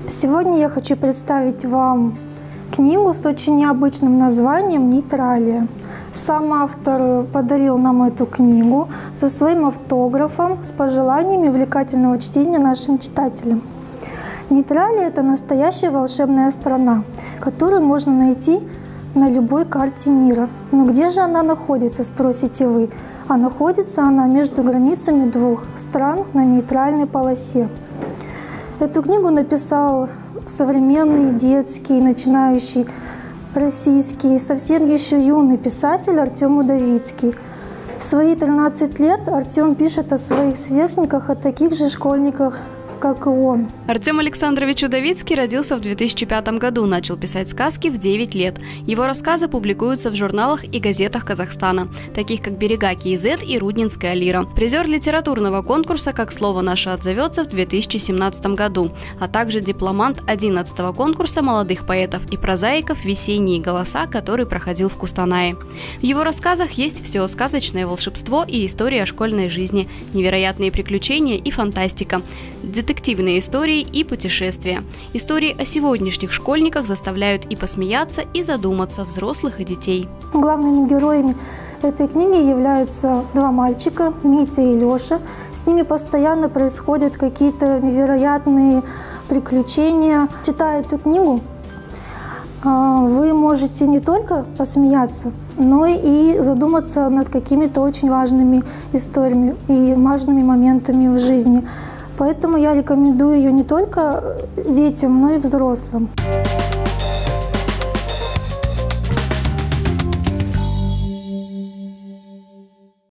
Сегодня я хочу представить вам книгу с очень необычным названием «Нейтралия». Сам автор подарил нам эту книгу со своим автографом с пожеланиями увлекательного чтения нашим читателям. Нейтралия – это настоящая волшебная страна, которую можно найти на любой карте мира. Но где же она находится, спросите вы? А находится она между границами двух стран на нейтральной полосе. Эту книгу написал современный, детский, начинающий российский, совсем еще юный писатель Артем Удовицкий. В свои 13 лет Артем пишет о своих сверстниках, о таких же школьниках, как и он. Артем Александрович Удовицкий родился в 2005 году, начал писать сказки в 9 лет. Его рассказы публикуются в журналах и газетах Казахстана, таких как «Берега КИЗ» и «Рудненская лира». Призер литературного конкурса «Как слово наше отзовется» в 2017 году, а также дипломант 11-го конкурса молодых поэтов и прозаиков «Весенние голоса», который проходил в Кустанае. В его рассказах есть все: сказочное волшебство и история о школьной жизни, невероятные приключения и фантастика, детективные истории и путешествия. Истории о сегодняшних школьниках заставляют и посмеяться, и задуматься взрослых и детей. Главными героями этой книги являются два мальчика, Митя и Леша. С ними постоянно происходят какие-то невероятные приключения. Читая эту книгу, вы можете не только посмеяться, но и задуматься над какими-то очень важными историями и важными моментами в жизни. Поэтому я рекомендую ее не только детям, но и взрослым.